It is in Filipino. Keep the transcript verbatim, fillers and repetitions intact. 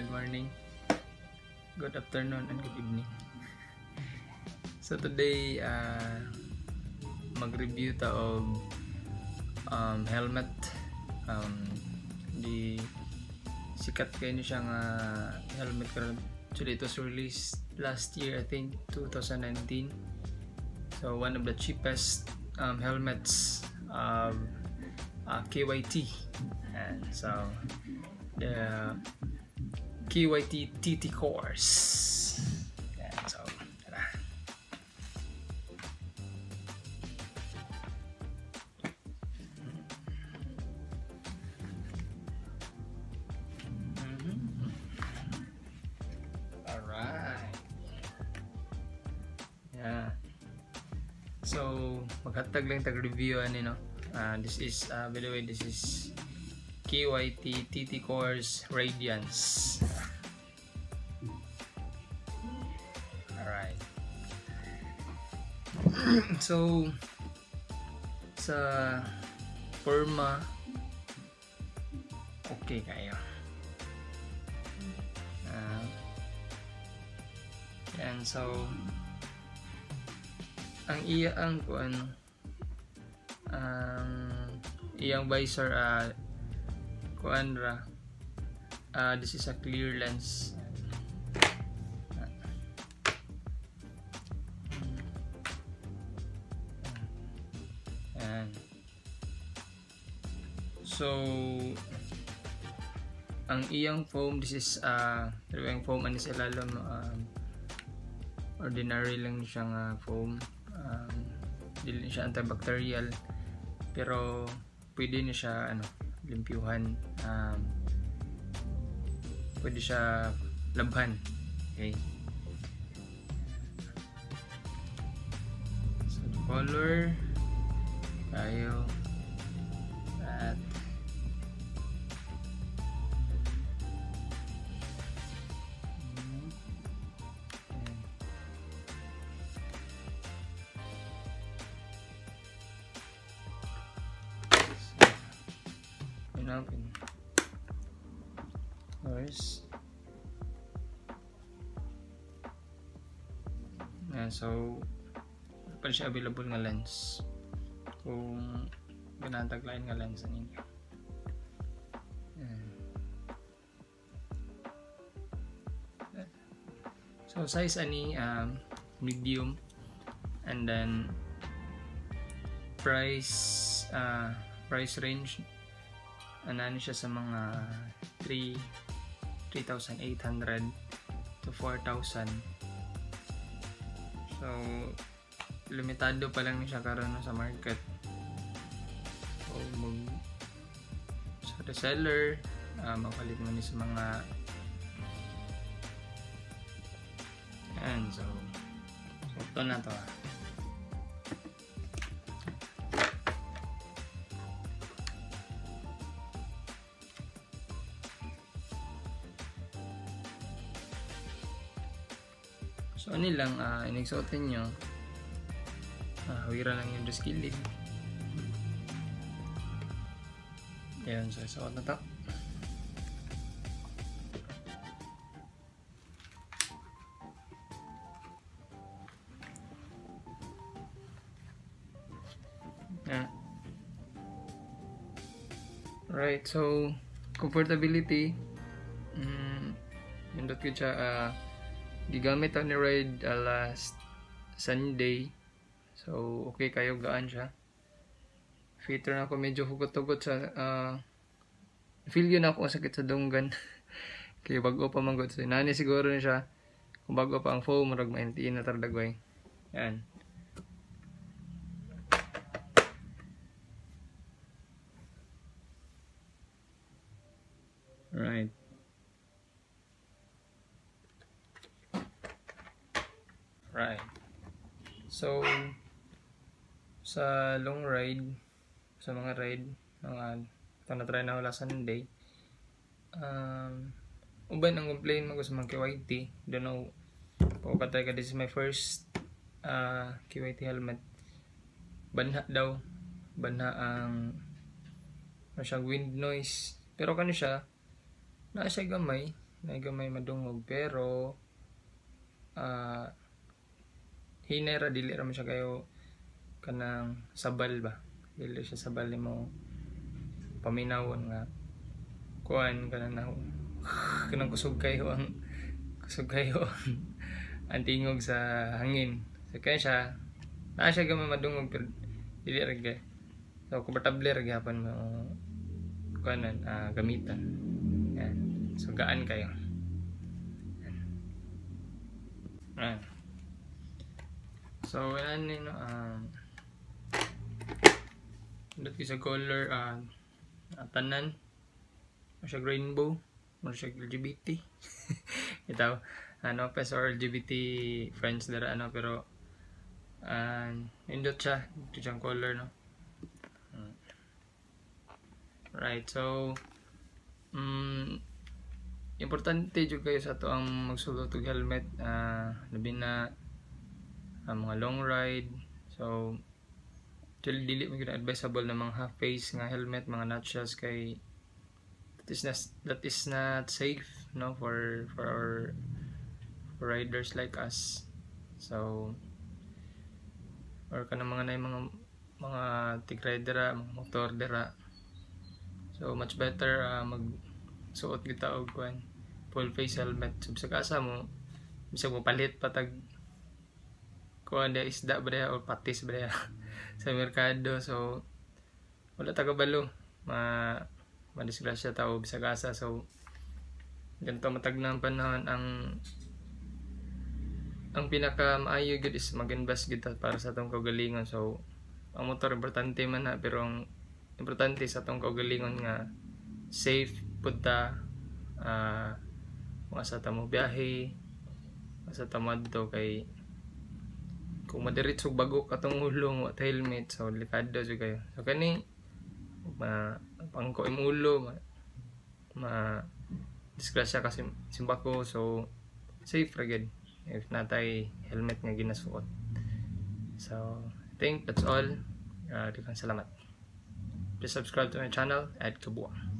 good morning, good afternoon, and good evening. So today, uh, mag-review ta og um, helmet. Um, di sikat kayo niya siyang uh, helmet karon. Actually, it was released last year, I think twenty nineteen. So one of the cheapest um, helmets of uh, K Y T. And so the K Y T T T course. And so tara. Alright. Yeah. So maghatag lang tag review ani no. Uh, this is uh, by the way, this is K Y T T T Course Radiance. Alright. So sa forma, okay kayo. Uh, and so ang iya ang kuan ang iyang visor uh, kuan ra uh, this is a clear lens. And so ang iyang foam, this is uh, yung foam ani sa ilalom, um, ordinary lang siyang uh, foam, um, dili siya antibacterial pero pwede niya siya ano limpyuhan, um, pwede siya labhan. Okay, so the color tayo at open noise. Yeah, so pa siya available nga lens kung ginataglayan nga lens ninyo. Yeah. So size ani um, medium, and then price uh, price range ano siya sa mga three thousand eight hundred to four thousand. So limitado pa lang siya karon sa market. So mag sa reseller uh, makapalit mo ni sa mga and so so ito na to ah. So ano lang, uh, inigsuotin nyo, uh, hawira lang yung skilled. Ayan, so isuot na to. Yeah. Right, so comfortability, mm, yun dot siya, uh, gigamit ako ni ride uh, last Sunday. So okay kayo, gaan siya. Fitter na ako, medyo hugot-hugot sa uh, feel yun ako sakit sa dunggan. Kaya bago pa manggod. So nani siguro na siya kung bago pa ang foam, marag maintiin na tardagway. Yan. Right. Right. So sa long ride, sa mga ride, mga ito na try na wala Sunday, um, uban ang complain mo sa mga K Y T. Don't know, pagkatay ka, this is my first uh, K Y T helmet. Banha daw, banha ang ano siya, wind noise, pero kano siya na siya gamay, na gamay madungog pero uh, hinay ra dili ra mo siya kayo kanang sabal ba, dili siya sabal nimo paminawon nga kuan kanang na kanang kusog kayo ang kusog kayo ang tingog sa hangin. So kaya siya naa siya gamay madungog pero dili ra gay, so komportable ra gyapon mo kuanan uh, gamitan. Yan, so gaan kayo. Yan. So ano ni no um dot sa color uh, tanan mo siya rainbow, mo siya L G B T ito ano pa sa L G B T friends dara ano pero uh, indot siya ito siyang color no. Right, so um, importante jud kayo sa to ang magsulod og helmet, uh, labi na ang uh, mga long ride. So actually dili mo gyud advisable na mga half face nga helmet, mga nutshell kay that is not that is not safe no for for our for riders like us. So or kanang mga nay mga mga tig rider, mga motor dira. So much better uh, mag suot kita og kuan full face helmet. So sa kasa mo bisag mo palit patag kuan dia isda ba o patis ba sa merkado. So wala ta kabalo ma madisgrasya ta o bisag asa. So ganito matag na panahon ang ang pinaka maayo gud is mag-invest kita para sa atong kaugalingon. So ang motor importante man na pero ang importante sa atong kaugalingon nga safe pud ta uh, mga sa tamo biyahe, sa tamadto kay kung madiretso bago katong ulo wa helmet so delikado jud kayo. So kani ma pangko im ulo ma, ma disgrasya kasi simbako. So safe ra gid if natay helmet nga ginasuot. So I think that's all. Uh, salamat. Please subscribe to my channel at Kabuang.